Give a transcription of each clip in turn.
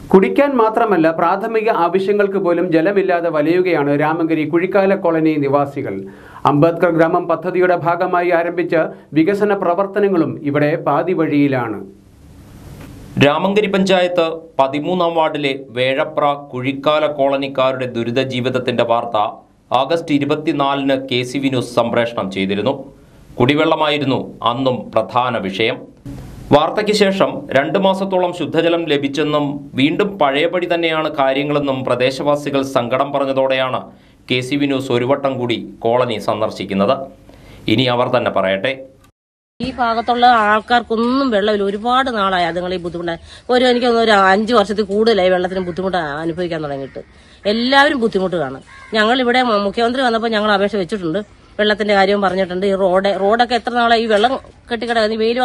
കുടിക്കാൻ മാത്രമല്ല പ്രാഥമിക ആവശ്യങ്ങൾക്ക് പോലും ജലമില്ലാതെ വലയുകയാണ് രാമങ്കരി കുഴിക്കാല കോളനി നിവാസികൾ. അംബേദ്കർ ഗ്രാമം പദ്ധതിയുടെ ഭാഗമായി ആരംഭിച്ച വികസന പ്രവർത്തനങ്ങളും ഇവിടെ പാതി വഴിയിലാണ്. രാമങ്കരി പഞ്ചായത്ത് 13-ാം വാർഡിലെ വേഴപ്ര കുഴിക്കാല കോളനിക്കാരുടെ ദുരിത ജീവിതത്തിന്റെ വാർത്ത ആഗസ്റ്റ് 24-ന് KCV ന്യൂസ് സംപ്രേഷണം ചെയ്തിരുന്നു. കുടിവെള്ളമായിരുന്നു അന്നും പ്രധാന വിഷയം. വാർത്തയ്ക്ക് ശേഷം 2 മാസത്തോളം ശുദ്ധജലം ലഭിച്ചെന്നും വീണ്ടും പഴയപടി തന്നെയാണ് കാര്യങ്ങളെന്നും പ്രദേശവാസികൾ സങ്കടം പറഞ്ഞതോടെയാണ് KCV ന്യൂസ് ഒരു വട്ടം കൂടി കോളനി സന്ദർശിക്കുന്നത്. ഇനി അവർ തന്നെ പറയട്ടെ. ഈ ഭാഗത്തുള്ള ആൾക്കാർക്കൊന്നും വെള്ളമില്ല. ഒരുപാട് നാളായി അതുങ്ങൾ ഈ ബുദ്ധിമുട്ടായി. എനിക്ക് ഒരു 5 വർഷത്തിൽ കൂടുതലായി വെള്ളത്തിന് ബുദ്ധിമുട്ട് അനുഭവിക്കാൻ തുടങ്ങിയിട്ട്. എല്ലാവരും ബുദ്ധിമുട്ട് കാണും. ഞങ്ങളിവിടെ മുഖ്യമന്ത്രി വന്നപ്പോൾ ഞങ്ങൾ അപേക്ഷ വെച്ചിട്ടുണ്ട്. വെള്ളത്തിന്റെ കാര്യവും പറഞ്ഞിട്ടുണ്ട്. ഈ റോഡൊക്കെ എത്ര നാളായി ഈ വെള്ളം കെട്ടിക്കിടക്കുന്നത്. വെയിൽ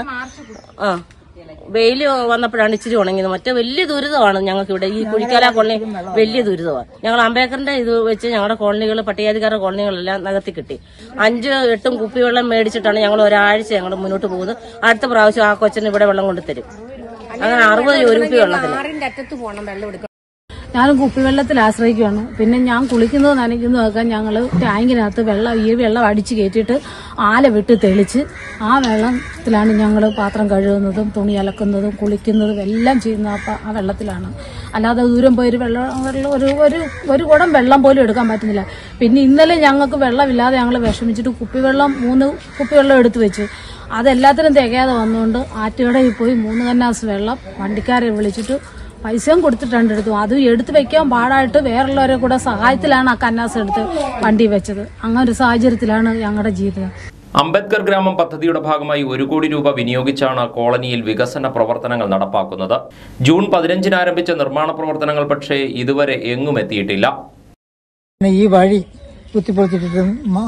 വന്നപ്പോഴാണ് ഇച്ചിരി ഉണങ്ങിയത്. മറ്റേ വലിയ ദുരിതമാണ് ഞങ്ങൾക്ക് ഇവിടെ ഈ കുഴിക്കാല കോളനി. വലിയ ദുരിതമാണ്. ഞങ്ങൾ അംബേദ്കറിന്റെ ഇത് വെച്ച് ഞങ്ങളുടെ കോളനികൾ, പട്ടികജാതിക്കാരുടെ കോളനികളെല്ലാം നികത്തി കിട്ടി. 5-8 കുപ്പിവെള്ളം മേടിച്ചിട്ടാണ് ഞങ്ങൾ ഒരാഴ്ച ഞങ്ങൾ മുന്നോട്ട് പോകുന്നത്. അടുത്ത പ്രാവശ്യം ആ കൊച്ചിന് ഇവിടെ വെള്ളം കൊണ്ടുതരും. അങ്ങനെ 60 രൂപ വെള്ളത്തിന്. ഞാനും കുപ്പിവെള്ളത്തിൽ ആശ്രയിക്കുകയാണ്. പിന്നെ ഞാൻ കുളിക്കുന്നത് നനയ്ക്കുന്നതൊക്കെ ഞങ്ങൾ ടാങ്കിനകത്ത് വെള്ളം അടിച്ച് കയറ്റിയിട്ട് ആല വിട്ട് തെളിച്ച് ആ വെള്ളത്തിലാണ് ഞങ്ങൾ പാത്രം കഴുകുന്നതും തുണി അലക്കുന്നതും കുളിക്കുന്നതും എല്ലാം ചെയ്യുന്ന ആ വെള്ളത്തിലാണ്. അല്ലാതെ ദൂരം പോയി ഒരു കുടം വെള്ളം പോലും എടുക്കാൻ പറ്റുന്നില്ല. പിന്നെ ഇന്നലെ ഞങ്ങൾക്ക് വെള്ളമില്ലാതെ ഞങ്ങൾ വിഷമിച്ചിട്ട് 3 കുപ്പിവെള്ളം എടുത്തു വെച്ചു. അതെല്ലാത്തിനും തികയാതെ വന്നുകൊണ്ട് ആറ്റുകടയിൽ പോയി 3 കന്നാസ് വെള്ളം വണ്ടിക്കാരെ വിളിച്ചിട്ട് പൈസയും കൊടുത്തിട്ടുണ്ട് എടുത്തു. അത് എടുത്തു വെക്കാൻ പാടായിട്ട് വേറുള്ളവരെ കൂടെ സഹായത്തിലാണ് ആ കന്നാസ് എടുത്ത് വണ്ടി വെച്ചത്. അങ്ങനെ ഒരു സാഹചര്യത്തിലാണ് ഞങ്ങളുടെ ജീവിതം. അംബേദ്കർ ഗ്രാമം പദ്ധതിയുടെ ഭാഗമായി 1 കോടി രൂപ വിനിയോഗിച്ചാണ് കോളനിയിൽ വികസന പ്രവർത്തനങ്ങൾ നടപ്പാക്കുന്നത്. ജൂൺ 15-ന് ആരംഭിച്ച നിർമ്മാണ പ്രവർത്തനങ്ങൾ പക്ഷേ ഇതുവരെ എങ്ങും എത്തിയിട്ടില്ല. ഈ വഴി കുത്തിപ്പൊളിച്ചിട്ട്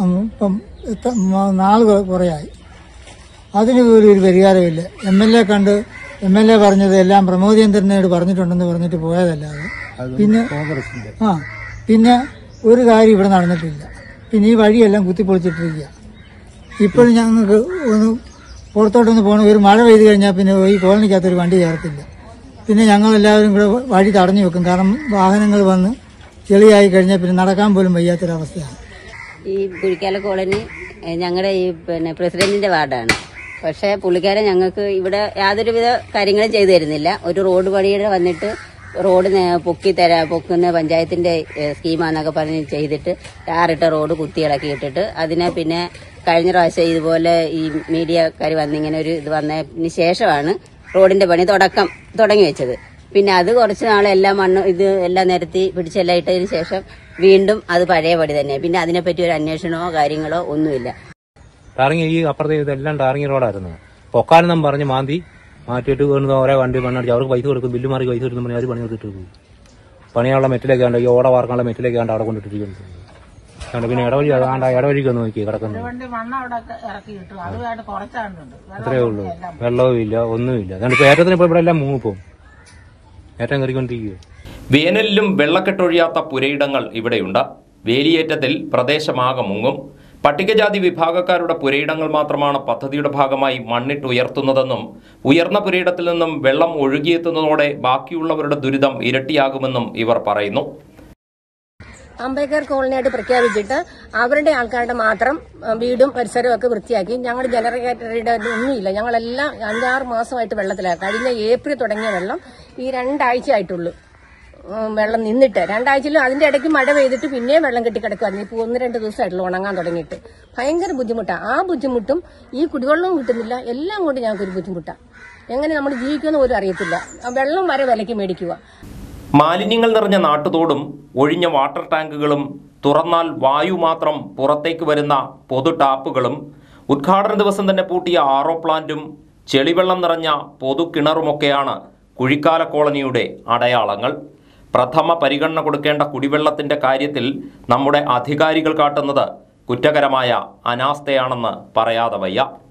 നാളുകൾ കുറയായി. അതിന് പോലും ഒരു പരിഹാരമില്ല. MLA പറഞ്ഞത് എല്ലാം പ്രമോദേന്ദ്രനോട് പറഞ്ഞിട്ടുണ്ടെന്ന് പറഞ്ഞിട്ട് പോയതല്ലാതെ പിന്നെ ഒരു കാര്യം ഇവിടെ നടന്നിട്ടില്ല. പിന്നെ ഈ വഴിയെല്ലാം കുത്തിപ്പൊളിച്ചിട്ടിരിക്കുക. ഇപ്പോഴും ഞങ്ങൾക്ക് പുറത്തോട്ടൊന്ന് പോകണം. ഒരു മഴ പെയ്തു കഴിഞ്ഞാൽ പിന്നെ ഈ കോളനിക്കകത്തൊരു വണ്ടി കയറത്തില്ല. പിന്നെ ഞങ്ങളെല്ലാവരും കൂടെ വഴി തടഞ്ഞു വെക്കും. കാരണം വാഹനങ്ങൾ വന്ന് ചെളിയായി കഴിഞ്ഞാൽ പിന്നെ നടക്കാൻ പോലും വയ്യാത്തൊരവസ്ഥയാണ്. ഈ കുഴിക്കാല കോളനി ഞങ്ങളുടെ ഈ പ്രസിഡന്റിന്റെ വാർഡാണ്. പക്ഷേ പുള്ളിക്കാരൻ ഞങ്ങൾക്ക് ഇവിടെ യാതൊരുവിധ കാര്യങ്ങളും ചെയ്തു തരുന്നില്ല. ഒരു റോഡ് പണിയുടെ വന്നിട്ട് റോഡ് പൊക്കുന്ന പഞ്ചായത്തിന്റെ സ്കീമാന്നൊക്കെ പറഞ്ഞ് ചെയ്തിട്ട് ടാറിട്ട റോഡ് കുത്തിയിളക്കി ഇട്ടിട്ട് അതിനെ പിന്നെ കഴിഞ്ഞ പ്രാവശ്യം ഇതുപോലെ ഈ മീഡിയക്കാർ വന്നിങ്ങനെ ഒരു ഇത് വന്നതിന് ശേഷമാണ് റോഡിന്റെ പണി തുടങ്ങി വെച്ചത്. പിന്നെ അത് കുറച്ച് നാളെല്ലാം എല്ലാം നിരത്തി പിടിച്ചെല്ലാം ഇട്ടതിന് ശേഷം വീണ്ടും അത് പഴയപടി തന്നെ. പിന്നെ അതിനെപ്പറ്റി ഒരു അന്വേഷണമോ കാര്യങ്ങളോ ഒന്നുമില്ല. ടാറിങ് ഈ അപ്പുറത്തെ ഇതെല്ലാം ടാറിങ് റോഡായിരുന്നു. പൊക്കാനെന്നും പറഞ്ഞ് മാറ്റിയിട്ട് വീണ്ടും ഓരോ വണ്ടി പണിയടിച്ച് അവർക്ക് പൈസ കൊടുക്കും. ബില്ല് മാറി പൈസ കൊടുക്കും. അവർ പണി കൊടുത്തിട്ട് പോകും. പണിയുള്ള മെറ്റിലേക്ക് കണ്ട ഈ ഓട വാർക്കാനുള്ള മെറ്റിലേക്ക് കണ്ട് അവിടെ കൊണ്ടിട്ടിരിക്കുന്നു. പിന്നെ ഇടവഴിക്ക് ഒന്ന് നോക്കി കിടക്കുന്നു. അത്രയേ ഉള്ളൂ. വെള്ളവും ഇല്ല, ഒന്നുമില്ല. അതുകൊണ്ട് ഏറ്റത്തിന് ഇപ്പോൾ ഇവിടെ എല്ലാം മുങ്ങിപ്പോവും. ഏറ്റം കയറിക്കൊണ്ടിരിക്കുക. വേനലിലും വെള്ളക്കെട്ടൊഴിയാത്ത പുരയിടങ്ങൾ ഇവിടെയുണ്ട്. വേലിയേറ്റത്തിൽ പ്രദേശമാകെ മുങ്ങും. പട്ടികജാതി വിഭാഗക്കാരുടെ പുരയിടങ്ങൾ മാത്രമാണ് പദ്ധതിയുടെ ഭാഗമായി മണ്ണിട്ടുയർത്തുന്നതെന്നും ഉയർന്ന പുരയിടത്തിൽ നിന്നും വെള്ളം ഒഴുകിയെത്തുന്നതോടെ ബാക്കിയുള്ളവരുടെ ദുരിതം ഇരട്ടിയാകുമെന്നും ഇവർ പറയുന്നു. അംബേദ്കർ കോളനിയായിട്ട് പ്രഖ്യാപിച്ചിട്ട് അവരുടെ ആൾക്കാരുടെ മാത്രം വീടും പരിസരവും ഒക്കെ വൃത്തിയാക്കി. ഞങ്ങളുടെ ജനറേറ്ററുടെ ഒന്നുമില്ല. ഞങ്ങളെല്ലാം 5-6 മാസമായിട്ട് വെള്ളത്തിലാണ്. കഴിഞ്ഞ ഏപ്രിൽ തുടങ്ങിയ വെള്ളം ഈ 2 ആഴ്ചയായിട്ടുള്ളൂ വെള്ളം നിന്നിട്ട്. 2 ആഴ്ചയിലും അതിന്റെ ഇടയ്ക്ക് മഴ പെയ്തിട്ട് പിന്നെയും വെള്ളം കെട്ടിക്കിടക്കുമായിരുന്നു. ഇപ്പോൾ 1-2 ദിവസമായിട്ടുള്ളൂ ഉണങ്ങാൻ തുടങ്ങിയിട്ട്. ഭയങ്കര ബുദ്ധിമുട്ടാണ്. ആ ബുദ്ധിമുട്ടും ഈ കുടിവെള്ളവും കിട്ടുന്നില്ല. എല്ലാം കൊണ്ട് ഞങ്ങൾക്കൊരു ബുദ്ധിമുട്ടാണ്. എങ്ങനെ നമ്മൾ ജീവിക്കുമെന്ന് പോലും അറിയത്തില്ല. വെള്ളം വരെ വിലയ്ക്ക് മേടിക്കുക. മാലിന്യങ്ങൾ നിറഞ്ഞ നാട്ടുതോടും ഒഴിഞ്ഞ വാട്ടർ ടാങ്കുകളും തുറന്നാൽ വായു മാത്രം പുറത്തേക്ക് വരുന്ന പൊതു ടാപ്പുകളും ഉദ്ഘാടന ദിവസം തന്നെ പൂട്ടിയ RO പ്ലാന്റും ചെളിവെള്ളം നിറഞ്ഞ പൊതു കിണറുമൊക്കെയാണ് കുഴിക്കാല കോളനിയുടെ അടയാളങ്ങൾ. പ്രഥമ പരിഗണന കൊടുക്കേണ്ട കുടിവെള്ളത്തിന്റെ കാര്യത്തിൽ നമ്മുടെ അധികാരികൾ കാട്ടുന്നത് കുറ്റകരമായ അനാസ്ഥയാണെന്ന് പറയാതെ വയ്യ.